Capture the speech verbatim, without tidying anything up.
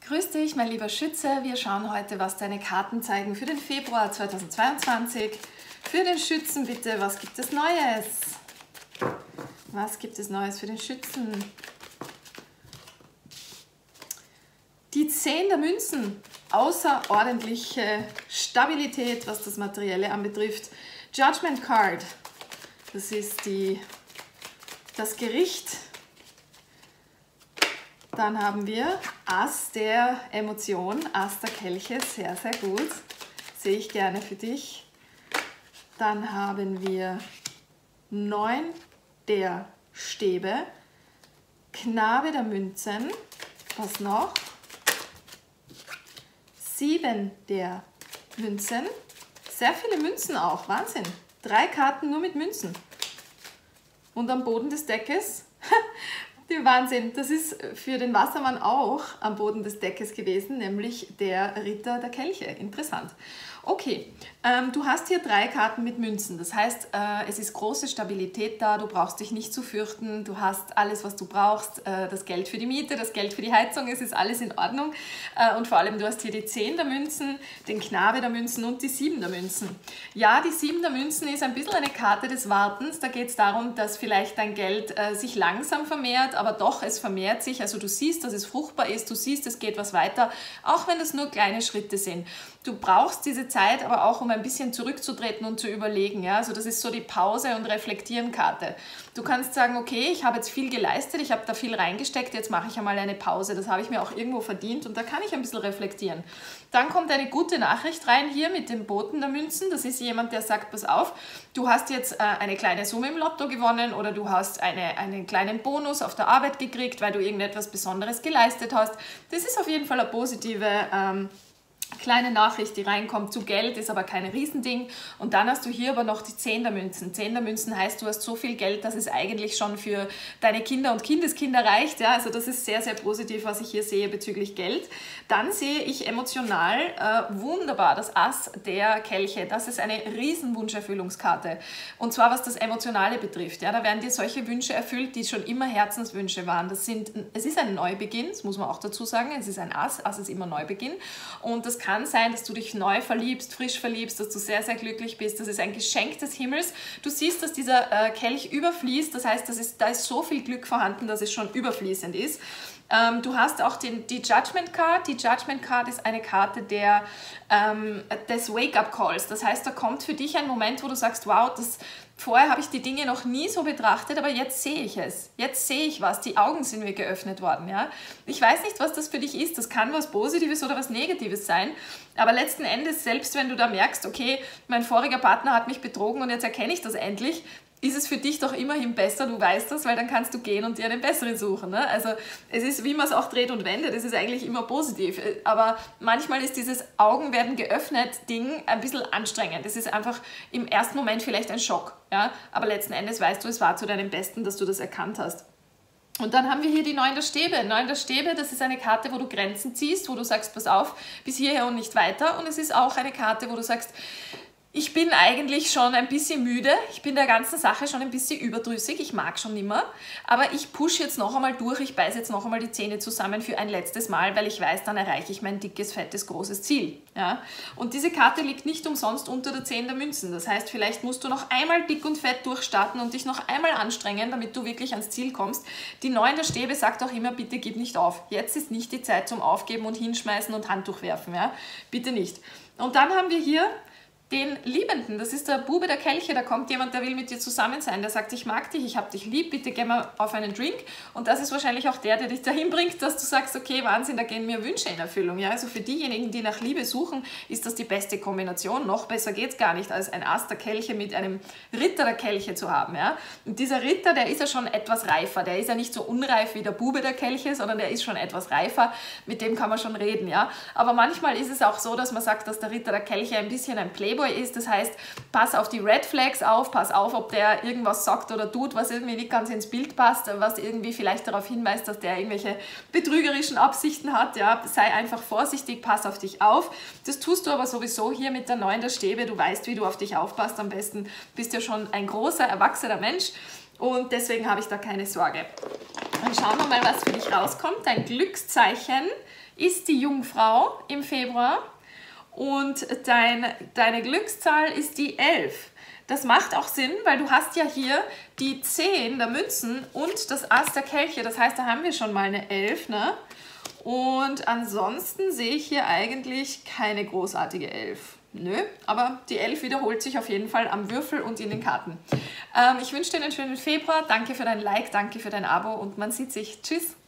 Grüß dich, mein lieber Schütze. Wir schauen heute, was deine Karten zeigen für den Februar zweitausendzweiundzwanzig. Für den Schützen bitte, was gibt es Neues? Was gibt es Neues für den Schützen? Die zehn der Münzen. Außerordentliche Stabilität, was das Materielle anbetrifft. Judgment Card. Das ist die, das Gericht. Dann haben wir Ass der Emotion, Ass der Kelche, sehr, sehr gut. Sehe ich gerne für dich. Dann haben wir neun der Stäbe, Knabe der Münzen, was noch? sieben der Münzen, sehr viele Münzen auch, Wahnsinn. Drei Karten nur mit Münzen. Und am Boden des Deckes, der Wahnsinn, das ist für den Wassermann auch am Boden des Deckes gewesen, nämlich der Ritter der Kelche. Interessant. Okay, ähm, du hast hier drei Karten mit Münzen. Das heißt, äh, es ist große Stabilität da, du brauchst dich nicht zu fürchten, du hast alles, was du brauchst, äh, das Geld für die Miete, das Geld für die Heizung, es ist alles in Ordnung. Äh, und vor allem, du hast hier die zehn der Münzen, den Knabe der Münzen und die sieben der Münzen. Ja, die sieben der Münzen ist ein bisschen eine Karte des Wartens. Da geht es darum, dass vielleicht dein Geld äh, sich langsam vermehrt, aber doch, es vermehrt sich. Also du siehst, dass es fruchtbar ist, du siehst, es geht was weiter, auch wenn das nur kleine Schritte sind. Du brauchst diese Zeit aber auch, um ein bisschen zurückzutreten und zu überlegen. Ja? Also das ist so die Pause- und Reflektieren-Karte. Du kannst sagen, okay, ich habe jetzt viel geleistet, ich habe da viel reingesteckt, jetzt mache ich einmal eine Pause. Das habe ich mir auch irgendwo verdient und da kann ich ein bisschen reflektieren. Dann kommt eine gute Nachricht rein hier mit dem Boten der Münzen. Das ist jemand, der sagt, pass auf, du hast jetzt äh, eine kleine Summe im Lotto gewonnen oder du hast eine, einen kleinen Bonus auf der Arbeit gekriegt, weil du irgendetwas Besonderes geleistet hast. Das ist auf jeden Fall eine positive ähm, kleine Nachricht, die reinkommt zu Geld, ist aber kein Riesending. Und dann hast du hier aber noch die zehn der Münzen. zehn der Münzen heißt, du hast so viel Geld, dass es eigentlich schon für deine Kinder und Kindeskinder reicht. Ja, also das ist sehr, sehr positiv, was ich hier sehe bezüglich Geld. Dann sehe ich emotional äh, wunderbar das Ass der Kelche. Das ist eine riesen Wunscherfüllungskarte. Und zwar was das Emotionale betrifft. Ja, da werden dir solche Wünsche erfüllt, die schon immer Herzenswünsche waren. Das sind, es ist ein Neubeginn, das muss man auch dazu sagen. Es ist ein Ass, Ass ist immer Neubeginn. Und das kann sein, dass du dich neu verliebst, frisch verliebst, dass du sehr, sehr glücklich bist. Das ist ein Geschenk des Himmels. Du siehst, dass dieser äh, Kelch überfließt. Das heißt, das ist, da ist so viel Glück vorhanden, dass es schon überfließend ist. Ähm, du hast auch den, die Judgment Card. Die Judgment Card ist eine Karte der, ähm, des Wake-up-Calls. Das heißt, da kommt für dich ein Moment, wo du sagst, wow, das, vorher habe ich die Dinge noch nie so betrachtet, aber jetzt sehe ich es. Jetzt sehe ich was. Die Augen sind mir geöffnet worden. Ja? Ich weiß nicht, was das für dich ist. Das kann was Positives oder was Negatives sein. Aber letzten Endes, selbst wenn du da merkst, okay, mein voriger Partner hat mich betrogen und jetzt erkenne ich das endlich, ist es für dich doch immerhin besser, du weißt das, weil dann kannst du gehen und dir einen besseren suchen. Ne? Also es ist, wie man es auch dreht und wendet, es ist eigentlich immer positiv. Aber manchmal ist dieses Augen werden geöffnet Ding ein bisschen anstrengend. Es ist einfach im ersten Moment vielleicht ein Schock. Ja? Aber letzten Endes weißt du, es war zu deinem Besten, dass du das erkannt hast. Und dann haben wir hier die neun der Stäbe. neun der Stäbe, das ist eine Karte, wo du Grenzen ziehst, wo du sagst, pass auf, bis hierher und nicht weiter. Und es ist auch eine Karte, wo du sagst, ich bin eigentlich schon ein bisschen müde, ich bin der ganzen Sache schon ein bisschen überdrüssig, ich mag schon nimmer, aber ich pushe jetzt noch einmal durch, ich beiße jetzt noch einmal die Zähne zusammen für ein letztes Mal, weil ich weiß, dann erreiche ich mein dickes, fettes, großes Ziel. Ja? Und diese Karte liegt nicht umsonst unter der zehn der Münzen, das heißt, vielleicht musst du noch einmal dick und fett durchstarten und dich noch einmal anstrengen, damit du wirklich ans Ziel kommst. Die neun der Stäbe sagt auch immer, bitte gib nicht auf. Jetzt ist nicht die Zeit zum Aufgeben und Hinschmeißen und Handtuch werfen, ja? Bitte nicht. Und dann haben wir hier den Liebenden, das ist der Bube der Kelche, da kommt jemand, der will mit dir zusammen sein, der sagt, ich mag dich, ich habe dich lieb, bitte geh mal auf einen Drink. Und das ist wahrscheinlich auch der, der dich dahin bringt, dass du sagst, okay, Wahnsinn, da gehen mir Wünsche in Erfüllung. Ja? Also für diejenigen, die nach Liebe suchen, ist das die beste Kombination. Noch besser geht es gar nicht, als ein Ass der Kelche mit einem Ritter der Kelche zu haben. Ja? Und dieser Ritter, der ist ja schon etwas reifer, der ist ja nicht so unreif wie der Bube der Kelche, sondern der ist schon etwas reifer, mit dem kann man schon reden. Ja? Aber manchmal ist es auch so, dass man sagt, dass der Ritter der Kelche ein bisschen ein Playboy ist. Das heißt, pass auf die Red Flags auf, pass auf, ob der irgendwas sagt oder tut, was irgendwie nicht ganz ins Bild passt, was irgendwie vielleicht darauf hinweist, dass der irgendwelche betrügerischen Absichten hat. Ja, sei einfach vorsichtig, pass auf dich auf. Das tust du aber sowieso hier mit der neun der Stäbe. Du weißt, wie du auf dich aufpasst. Am besten bist ja schon ein großer, erwachsener Mensch. Und deswegen habe ich da keine Sorge. Dann schauen wir mal, was für dich rauskommt. Dein Glückszeichen ist die Jungfrau im Februar und dein, deine Glückszahl ist die elf. Das macht auch Sinn, weil du hast ja hier die zehn der Münzen und das Ass der Kelche. Das heißt, da haben wir schon mal eine elf, ne? Und ansonsten sehe ich hier eigentlich keine großartige elf. Nö, aber die elf wiederholt sich auf jeden Fall am Würfel und in den Karten. Ähm, ich wünsche dir einen schönen Februar. Danke für dein Like, danke für dein Abo und man sieht sich. Tschüss!